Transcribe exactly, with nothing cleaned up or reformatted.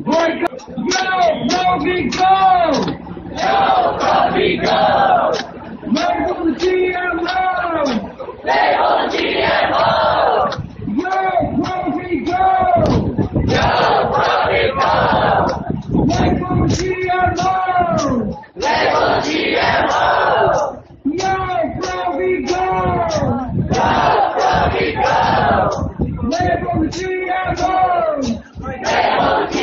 Yo, Bobby, go! Yo, Bobby, go! Label G M O! Label G M O! Yo, Bobby, go! Yo, Bobby, go! Label G M O! Label G M O! Yo, Bobby, go! Yo, Bobby, go! Label G M O! Label